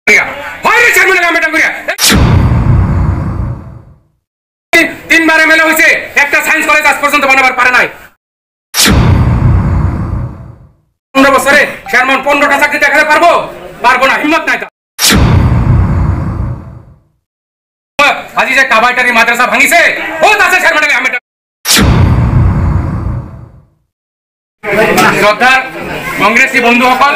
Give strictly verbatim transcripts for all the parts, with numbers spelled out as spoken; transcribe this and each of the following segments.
তিনবার এমএলএ হয়েছে, একটা সায়েন্স কলেজ আজ পর্যন্ত বানাবার পারে নাই। পনেরো বছরে চেয়ারম্যান পনেরোটা চাকরি দেখাতে পারবো পারবো না, হিম্মত নাই। আজি যে কাবাইটারি মাদ্রাসা ভাঙিছে ও আছে চেয়ারম্যান আমি শ্রদ্ধার কংগ্রেসী বন্ধুসকল,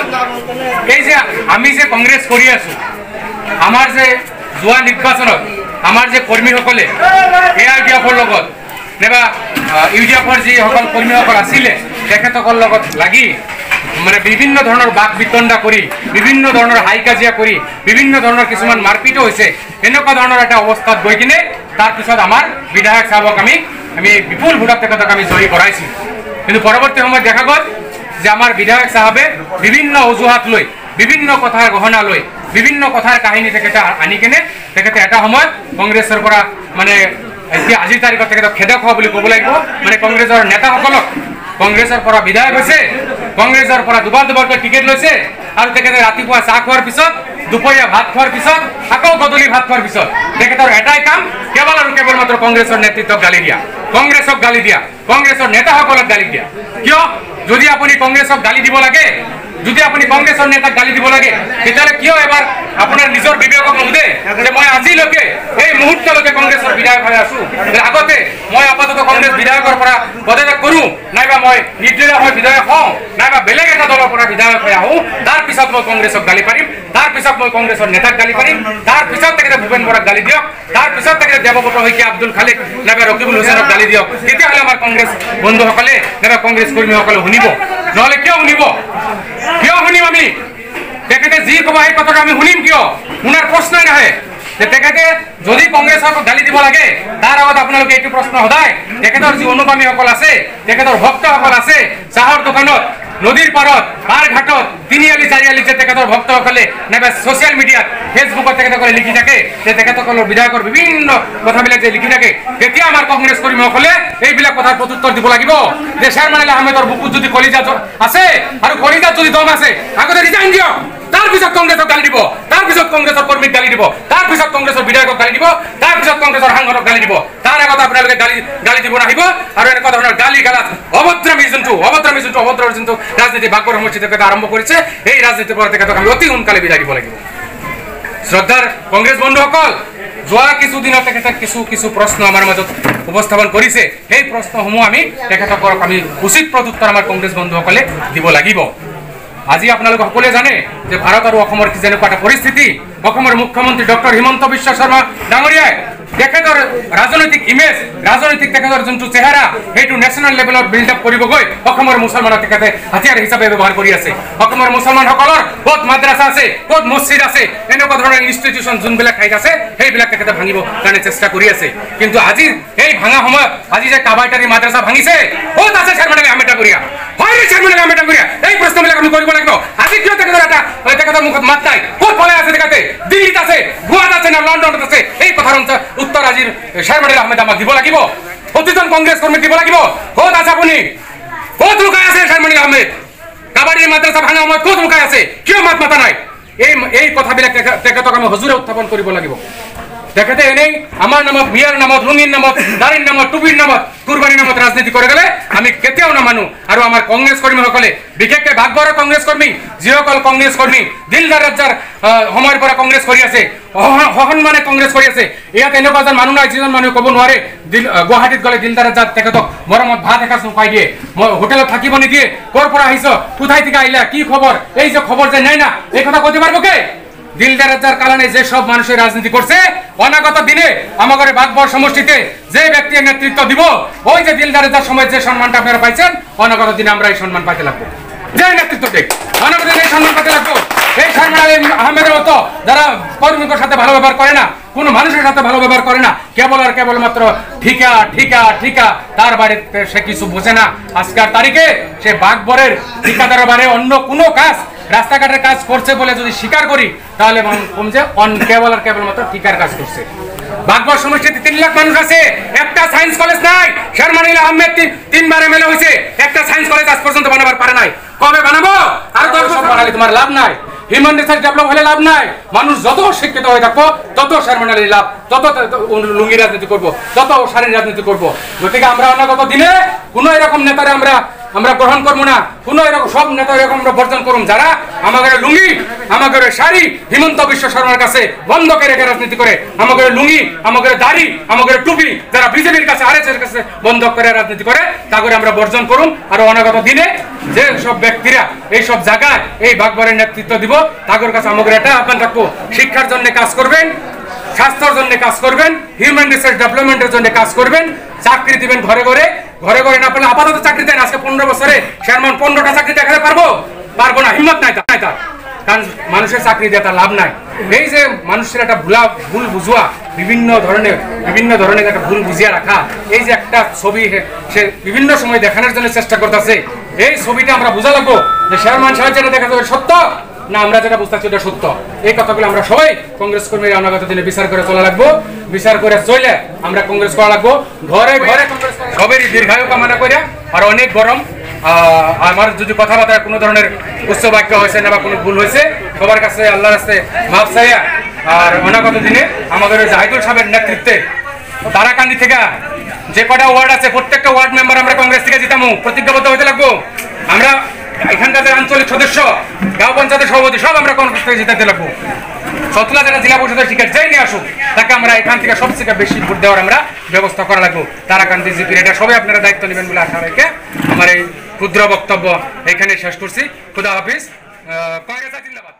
এই যে আমি যে কংগ্রেস কৰি আছো, আমার যে যোৱা নির্বাচনত আমার যে কর্মীসকলে এ আই ডি এফৰ লগত নাইবা ইউ ডি এফৰ যিসকল কৰ্মীসকল আছিলে তেখেতসকলৰ লগত লাগি মানে বিভিন্ন ধৰণৰ বাক বিতণ্ডা কৰি, বিভিন্ন ধৰণৰ হাই কাজিয়া কৰি, বিভিন্ন ধৰণৰ কিছুমান মাৰপিটো হৈছে। এনেকুৱা ধৰণৰ এটা অৱস্থাত গৈ কিনে তাৰপিছত আমাৰ বিধায়ক সাহেবক আমি আমি বিপুল ভোটত তেখেতক আমি জয়ী কৰাইছিলোঁ। কিন্তু পৰৱৰ্তী সময়ত দেখা গ'ল যে আমাৰ বিধায়ক সাহেবে বিভিন্ন অজুহাত লৈ, বিভিন্ন কথাৰ গহনা লৈ, বিভিন্ন কথাৰ কাহিনী তেখেতে আনি কেনে তেখেতে এটা সময়ত কংগ্ৰেছৰ পৰা মানে এতিয়া আজিৰ তাৰিখত তেখেতক খেদক হোৱা বুলি ক'ব লাগিব। মানে কংগ্ৰেছৰ নেতাসকলক কংগ্ৰেছৰ পৰা বিধায়ক হৈছে, কংগ্ৰেছৰ পৰা দুবাৰ দুবাৰকৈ টিকেট লৈছে, আৰু তেখেতে ৰাতিপুৱা চাহ খোৱাৰ পিছত, দুপৰীয়া ভাত খোৱাৰ পিছত, আকৌ গধূলি ভাত খোৱাৰ পিছত তেখেতৰ এটাই কাম, কেৱল আৰু কেৱল মাত্ৰ কংগ্ৰেছৰ নেতৃত্বক গালি দিয়া, কংগ্ৰেছক গালি দিয়া, কংগ্ৰেছৰ নেতাসকলক গালি দিয়া। কিয়? যদি আপুনি কংগ্ৰেছক গালি দিব লাগে, যদি আপুনি কংগ্ৰেছৰ নেতাক গালি দিব লাগে, তেতিয়াহ'লে কিয় এবাৰ আপোনাৰ নিজৰ বিবেকক নোসোধে যে মই আজিলৈকে এই মুহূৰ্তলৈকে কংগ্ৰেছৰ বিধায়ক হৈ আছো, আগতে মই আপাতত কংগ্ৰেছ বিধায়কৰ পৰা পদত্যাগ কৰোঁ, নাইবা মই নিৰ্দলীয় হৈ বিধায়ক হওঁ, নাইবা বেলেগ এটা দলৰ পৰা বিধায়ক হৈ আহোঁ, তাৰ পিছত মই কংগ্ৰেছক গালি পাৰিম, তাৰ পিছত মই কংগ্ৰেছৰ নেতাক গালি পাৰিম, তাৰ পিছত তেখেতে ভূপেন বৰাক গালি দিয়ক, তাৰ পিছত তেখেতে দেৱব্ৰত শইকীয়া, আব্দুল খালেক নাইবা ৰকিবুল হুছেইনক গালি দিয়ক। তেতিয়াহ'লে আমাৰ কংগ্ৰেছ বন্ধুসকলে নাইবা কংগ্ৰেছ কৰ্মীসকলে শুনিব, নহ'লে কিয় শুনিব? কিয় শুনিম আমি? তেখেতে যি ক'ব সেই কথাটো আমি শুনিম কিয়? শুনাৰ প্ৰশ্নই নাহে। যে তেখেতে যদি কংগ্ৰেছক গালি দিব লাগে, তাৰ আগত আপোনালোকে এইটো প্ৰশ্ন সদায় তেখেতৰ যি অনুগামীসকল আছে, তেখেতৰ ভক্তসকল আছে, চাহৰ দোকানত, নদীৰ পাৰত, পাৰ ঘাটত, তিনিআলি চাৰিআলিত যে তেখেতৰ ভক্তসকলে নাইবা ছ'চিয়েল মিডিয়াত, ফেচবুকত তেখেতসকলে লিখি থাকে যে তেখেতসকলৰ বিধায়কৰ বিভিন্ন কথাবিলাক যে লিখি থাকে, তেতিয়া আমাৰ কংগ্ৰেছ কৰ্মীসকলে এইবিলাক কথাৰ প্ৰত্যুত্তৰ দিব লাগিব যে চেয়াৰমেন আলী আহমেদৰ বুকুত যদি কলিজা আছে আৰু কলিজাত যদি দম আছে, আগতে ৰিজাইন দিয়ক, তাৰপিছত কংগ্ৰেছক গালি দিব, তাৰপিছত কংগ্ৰেছৰ কৰ্মীক গালি দিব, তাৰপিছত কংগ্ৰেছৰ বিধায়কক গালি দিব, তাৰপিছত কংগ্ৰেছৰ সাংসদক গালি দিব। তাৰ আগত আপোনালোকে গালি গালি দিব নাহিব। আৰু এনেকুৱা ধৰণৰ গালি গালাত অভদ্ৰামী যোনটো অভদ্ৰামী যোনটো অভদ্ৰৰ যোনটো ৰাজনীতি বাকবৰ সমষ্টি তেখেতে আৰম্ভ কৰিছে, এই ৰাজনীতিৰ পৰা তেখেতক আমি অতি সোনকালে বিদায় দিব লাগিব। শ্ৰদ্ধাৰ কংগ্ৰেছ বন্ধুসকল, যোৱা কিছুদিনত তেখেতে কিছু কিছু প্ৰশ্ন আমাৰ মাজত উপস্থাপন কৰিছে। সেই প্ৰশ্নসমূহ আমি তেখেতসকলক আমি উচিত প্ৰত্যুত্তৰ আমাৰ কংগ্ৰেছ বন্ধুসকলে দিব লাগিব। আজি আপোনালোকে সকলোৱে জানে যে ভাৰত আৰু অসমৰ কি যেনেকুৱা এটা পৰিস্থিতি। অসমৰ মুখ্যমন্ত্ৰী ডক্টৰ হিমন্ত বিশ্ব শৰ্মা ডাঙৰীয়াই তেখেতৰ ৰাজনৈতিক ইমেজ, ৰাজনৈতিক তেখেতৰ যোনটো চেহেৰা, সেইটো নেশ্যনেল লেভেলত বিল্ড আপ কৰিব গৈ অসমৰ মুছলমানক তেখেতে হাতিয়াৰ হিচাপে ব্যৱহাৰ কৰি আছে। অসমৰ মুছলমানসকলৰ ক'ত মাদ্ৰাছা আছে, ক'ত মছজিদ আছে, এনেকুৱা ধৰণৰ ইনষ্টিটিউশ্যন যোনবিলাক ঠাইত আছে সেইবিলাক তেখেতে ভাঙিব কাৰণে চেষ্টা কৰি আছে। কিন্তু আজি এই ভাঙা সময়ত আজি যে কাবাইটাৰী মাদ্ৰাছা ভাঙিছে, ক'ত আছে চেয়াৰমেন আলী আহমেদ ডাঙৰীয়া? হয় চেয়াৰমেন আলী আহমেদ ডাঙৰীয়া? এই প্ৰশ্নবিলাক আমি কৰিব লাগিব। আজি কিয় তেখেতৰ এটা তেখেতৰ মুখত মাত নাই? ক'ত পলাই আছে তেখেতে? দিল্লীত আছে, গোৱাত আছে না লণ্ডনত আছে? এই কথাৰ উত্তৰ আজিৰ চেয়াৰমেন আলী আহমেদ আমাক দিব লাগিব, প্ৰতিজন কংগ্ৰেছ কৰ্মীক দিব লাগিব। ক'ত আছে আপুনি? ক'ত লুকাই আছে চেয়াৰমেন আলী আহমেদ? কাবাডী মাদ্ৰাছা ভাঙা সময়ত ক'ত লুকাই আছে? কিয় মাত মাতা নাই? এই এই কথাবিলাক তেখেতক আমি হজুৰে উত্থাপন কৰিব লাগিব। তেখেতে এনেই আমাৰ নামত, মিয়াৰ নামত, লুঙিৰ নামত, দাড়িৰ নামত, টুপিৰ নামত, কুৰবানীৰ নামত ৰাজনীতি কৰি গ'লে আমি কেতিয়াও নামানো। আৰু আমাৰ কংগ্ৰেছ কৰ্মীসকলে, বিশেষকৈ ভাগবৰৰ কংগ্ৰেছ কৰ্মী, যিসকল কংগ্ৰেছ কৰ্মী দিলদাৰ ৰাজ্যৰ সময়ৰ পৰা কংগ্ৰেছ কৰি আছে, সসন্মানে কংগ্ৰেছ কৰি আছে, ইয়াত এনেকুৱা এজন মানুহ নাই যিজন মানুহে ক'ব নোৱাৰে গুৱাহাটীত গ'লে দিলদাৰ ৰাজ্যত তেখেতক মৰমত ভাত এসাঁজ খুৱাই দিয়ে, হোটেলত থাকিব নিদিয়ে, ক'ৰ পৰা আহিছ, কোথায় থেকে আহিলা, কি খবৰ, এই যে খবৰ যে নাই না, এই কথা কইতে পারবো কে? দিলদার রাজ্জার কারণে যে সব মানুষের রাজনীতি করছে, অনাগত দিনে আমাদের বাগবর সমষ্টিতে যে ব্যক্তি নেতৃত্ব দিব, ওই যে দিলদার রাজ্জার সময় যে সম্মানটা আপনারা পাইছেন, অনাগত দিনে আমরা এই সম্মান পাইতে লাগবো। যে নেতৃত্ব দেখ অনাগত দিনে এই সম্মান পাইতে লাগবো। এই চেয়ারম্যান আলী আহমেদের মতো যারা কর্মীদের সাথে ভালো ব্যবহার করে না, কোনো মানুষের সাথে ভালো ব্যবহার করে না, কেবল আর কেবলমাত্র ঠিকা ঠিকা ঠিকা, তার বাড়িতে সে কিছু বোঝে না। আজকের তারিখে সে বাগবরের ঠিকাদারের বাড়ি অন্য কোনো কাজ, রাস্তাঘাটের কাজ করছে বলে যদি স্বীকার করি, তাহলে কমছে অন কেবল আর কেবলমাত্র ঠিকার কাজ করছে। বাগবর সমষ্টিতে তিন লাখ মানুষ আছে, একটা সায়েন্স কলেজ নাই। চেয়ারম্যান আলী আহমেদ তিনবার এমএলএ হয়েছে, একটা সায়েন্স কলেজ আজ পর্যন্ত বানাবার পারে নাই। কবে বানাবো? আর দশ বছর বানালে তোমার লাভ নাই। হিউম্যান রিসোর্স ডেভেলপ হলে লাভ নাই। মানুষ যত শিক্ষিত হয়ে থাকবো তত শেরমান আলী লাভ, তত লুঙ্গি রাজনীতি করবো, তত শাড়ির রাজনীতি করবো। গতিকে আমরা অনাগত দিনে কোনো এরকম নেতারে আমরা আমরা গ্রহণ করবো না, কোনো এরকম সব নেতা এরকম আমরা বর্জন করুন যারা আমাদের লুঙ্গি আমাদের শাড়ি হিমন্ত বিশ্ব শর্মার কাছে বন্ধ করে রেখে রাজনীতি করে, আমাদের লুঙ্গি আমাদের দাড়ি আমাদের টুপি যারা বিজেপির কাছে আর এস এর কাছে বন্ধ করে রাজনীতি করে তা করে আমরা বর্জন করুন। আর অনাগত দিনে যে সব ব্যক্তিরা এই সব জায়গায় এই বাগবাড়ির নেতৃত্ব দিব তাদের কাছে আমাদের এটা আহ্বান রাখবো, শিক্ষার জন্য কাজ করবেন, স্বাস্থ্যের জন্য কাজ করবেন, হিউম্যান রিসোর্স ডেভেলপমেন্টের জন্য কাজ করবেন, চাকরি দিবেন ঘরে ঘরে, ঘরে ঘরে না পেলে আপাতত চাকরি দেন। আজকে পনেরো বছরে শেরমান পনেরোটা চাকরি দেখাতে পারবো পারবো না, হিম্মত নাই তার, কারণ মানুষের চাকরি দিয়ে তার লাভ নাই। এই যে মানুষের একটা ভুলা ভুল বুঝুয়া বিভিন্ন ধরনের বিভিন্ন ধরনের একটা ভুল বুঝিয়া রাখা, এই যে একটা ছবি সে বিভিন্ন সময় দেখানোর জন্য চেষ্টা করতেছে, এই ছবিটা আমরা বোঝা লাগবো যে শেরমান সাহেব যেটা দেখা যাবে সত্য না আমরা যেটা বুঝতেছি ওটা সত্য। এই কথাগুলো আমরা সবাই কংগ্রেস কর্মীরা অনাগত দিনে বিচার করে চলা লাগবো, বিচার করে চলে আমরা কংগ্রেস করা লাগবো, ঘরে ঘরে সবেরই দীর্ঘায়ু কামনা করে। আর অনেক গরম, আমার যদি কথাবার্তায় কোনো ধরনের উচ্চ বাক্য হয়েছে না বা কোনো ভুল হয়েছে সবার কাছে আল্লাহর কাছে মাফ চাইয়া। আর অনাগত দিনে আমাদের জাহিদুল সাহেবের নেতৃত্বে তারাকান্দি থেকে যে কটা ওয়ার্ড আছে প্রত্যেকটা ওয়ার্ড মেম্বার আমরা কংগ্রেস থেকে জিতামু, প্রতিজ্ঞাবদ্ধ হতে লাগবো। আমরা এখানকার যে আঞ্চলিক সদস্য গাঁও পঞ্চায়েতের সভাপতি সব আমরা কংগ্রেস থেকে জিতাতে লাগবো। সতলা যারা জেলা পরিষদের টিকিট যাই নিয়ে আসুক তাকে আমরা এখান থেকে সবথেকে বেশি ভোট দেওয়ার আমরা ব্যবস্থা করা লাগবো। তারাকান্দি জিপির এটা সবাই আপনারা দায়িত্ব নেবেন বলে আশা রেখে আমার এই ক্ষুদ্র বক্তব্য এখানে শেষ করছি। খুদা হাফিজ। কংগ্রেস জিন্দাবাদ।